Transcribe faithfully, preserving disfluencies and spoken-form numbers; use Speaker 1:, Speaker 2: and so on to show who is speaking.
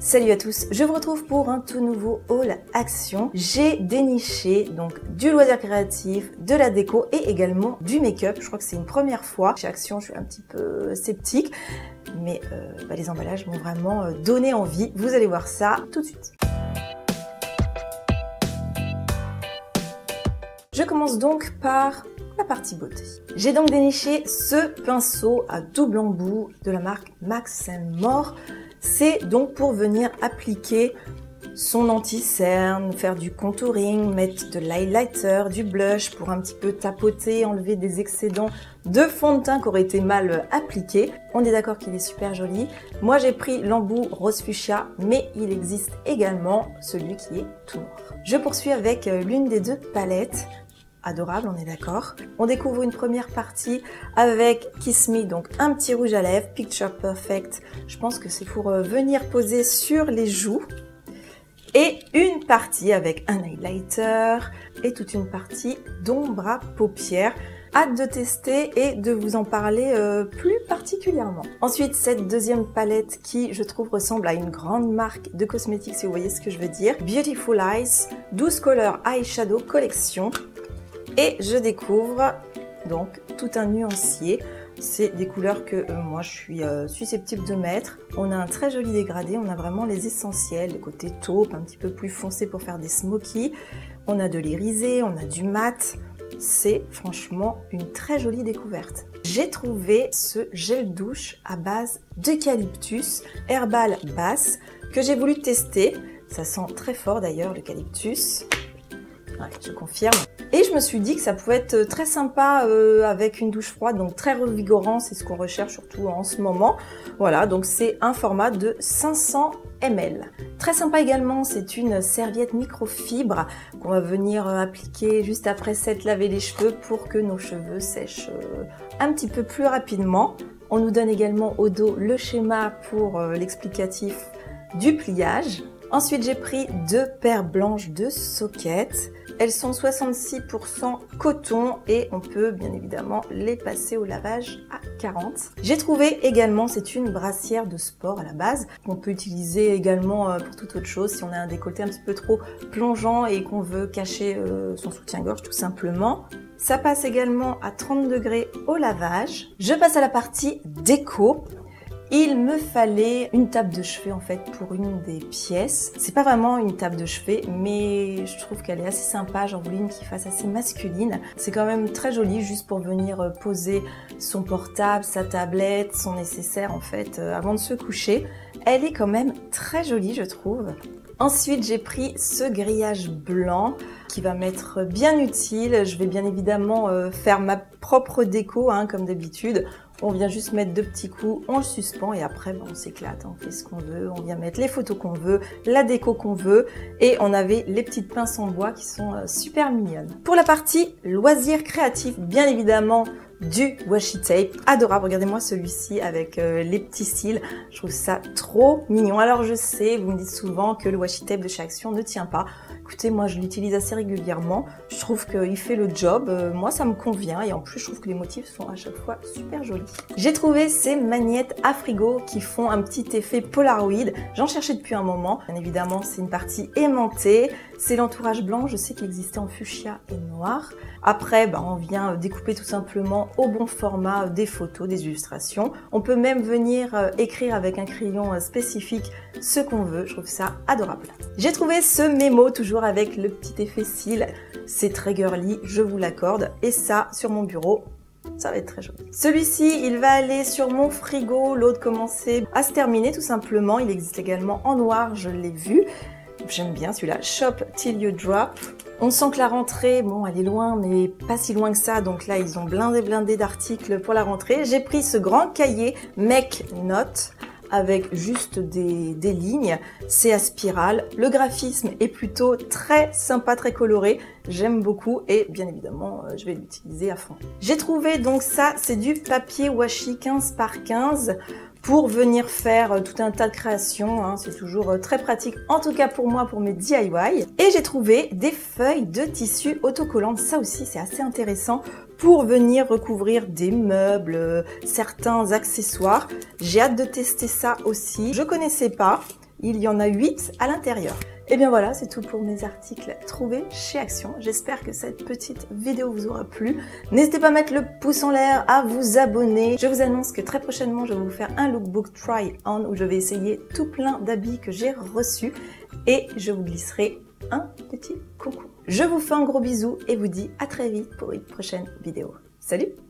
Speaker 1: Salut à tous, je vous retrouve pour un tout nouveau haul action. J'ai déniché donc du loisir créatif, de la déco et également du make-up. Je crois que c'est une première fois. Chez Action, je suis un petit peu sceptique, mais euh, bah, les emballages m'ont vraiment euh, donné envie. Vous allez voir ça tout de suite. Je commence donc par la partie beauté. J'ai donc déniché ce pinceau à double embout de la marque Max and More. C'est donc pour venir appliquer son anti-cerne, faire du contouring, mettre de l'highlighter, du blush pour un petit peu tapoter, enlever des excédents de fond de teint qui auraient été mal appliqués. On est d'accord qu'il est super joli. Moi j'ai pris l'embout rose fuchsia, mais il existe également celui qui est tout noir. Je poursuis avec l'une des deux palettes. Adorable, on est d'accord. On découvre une première partie avec Kiss Me, donc un petit rouge à lèvres, Picture Perfect. Je pense que c'est pour euh, venir poser sur les joues. Et une partie avec un highlighter et toute une partie d'ombre à paupières. Hâte de tester et de vous en parler euh, plus particulièrement. Ensuite, cette deuxième palette qui, je trouve, ressemble à une grande marque de cosmétiques, si vous voyez ce que je veux dire. Beautiful Eyes, douze Color Eyeshadow Collection. Et je découvre donc tout un nuancier. C'est des couleurs que euh, moi je suis euh, susceptible de mettre. On a un très joli dégradé, on a vraiment les essentiels, le côté taupe, un petit peu plus foncé pour faire des smokies. On a de l'irisé, on a du mat. C'est franchement une très jolie découverte. J'ai trouvé ce gel douche à base d'eucalyptus herbal basse que j'ai voulu tester. Ça sent très fort d'ailleurs l'eucalyptus. Ouais, je confirme. Et je me suis dit que ça pouvait être très sympa euh, avec une douche froide, donc très revigorant, c'est ce qu'on recherche surtout en ce moment. Voilà, donc c'est un format de cinq cents millilitres. Très sympa également, c'est une serviette microfibre qu'on va venir euh, appliquer juste après s'être lavé les cheveux pour que nos cheveux sèchent euh, un petit peu plus rapidement. On nous donne également au dos le schéma pour euh, l'explicatif du pliage. Ensuite, j'ai pris deux paires blanches de soquettes. Elles sont soixante-six pour cent coton et on peut bien évidemment les passer au lavage à quarante. J'ai trouvé également, c'est une brassière de sport à la base, qu'on peut utiliser également pour toute autre chose si on a un décolleté un petit peu trop plongeant et qu'on veut cacher son soutien-gorge tout simplement. Ça passe également à trente degrés au lavage. Je passe à la partie déco. Il me fallait une table de chevet en fait pour une des pièces. C'est pas vraiment une table de chevet, mais je trouve qu'elle est assez sympa. J'en voulais une qui fasse assez masculine. C'est quand même très joli juste pour venir poser son portable, sa tablette, son nécessaire en fait avant de se coucher. Elle est quand même très jolie je trouve. Ensuite, j'ai pris ce grillage blanc qui va m'être bien utile. Je vais bien évidemment euh, faire ma propre déco, hein, comme d'habitude. On vient juste mettre deux petits coups, on le suspend et après ben, on s'éclate, on fait ce qu'on veut. On vient mettre les photos qu'on veut, la déco qu'on veut et on avait les petites pinces en bois qui sont euh, super mignonnes. Pour la partie loisirs créatifs, bien évidemment, du washi tape, adorable. Regardez-moi celui-ci avec euh, les petits cils, je trouve ça trop mignon. Alors je sais, vous me dites souvent que le washi tape de chez Action ne tient pas. Écoutez, moi je l'utilise assez régulièrement, je trouve qu'il fait le job, euh, moi ça me convient et en plus je trouve que les motifs sont à chaque fois super jolis. J'ai trouvé ces magnettes à frigo qui font un petit effet Polaroid, j'en cherchais depuis un moment. Bien évidemment c'est une partie aimantée, c'est l'entourage blanc, je sais qu'il existait en fuchsia et noir. Après bah, on vient découper tout simplement au bon format des photos, des illustrations. On peut même venir euh, écrire avec un crayon euh, spécifique ce qu'on veut, je trouve ça adorable. J'ai trouvé ce mémo toujours avec le petit effet cils, c'est très girly, je vous l'accorde, et ça sur mon bureau, ça va être très joli. Celui-ci, il va aller sur mon frigo, l'autre commençait à se terminer tout simplement, il existe également en noir, je l'ai vu, j'aime bien celui-là, Shop Till You Drop. On sent que la rentrée, bon elle est loin mais pas si loin que ça, donc là ils ont blindé blindé d'articles pour la rentrée. J'ai pris ce grand cahier Make Note avec juste des, des lignes, c'est à spirale. Le graphisme est plutôt très sympa, très coloré, j'aime beaucoup et bien évidemment je vais l'utiliser à fond. J'ai trouvé donc ça, c'est du papier washi quinze par quinze pour venir faire tout un tas de créations, hein. C'est toujours très pratique, en tout cas pour moi, pour mes D I Y. Et j'ai trouvé des feuilles de tissu autocollantes, ça aussi c'est assez intéressant pour venir recouvrir des meubles, euh, certains accessoires. J'ai hâte de tester ça aussi. Je connaissais pas, il y en a huit à l'intérieur. Et bien voilà, c'est tout pour mes articles trouvés chez Action. J'espère que cette petite vidéo vous aura plu. N'hésitez pas à mettre le pouce en l'air, à vous abonner. Je vous annonce que très prochainement, je vais vous faire un lookbook try-on où je vais essayer tout plein d'habits que j'ai reçus et je vous glisserai un petit coucou. Je vous fais un gros bisou et vous dis à très vite pour une prochaine vidéo. Salut!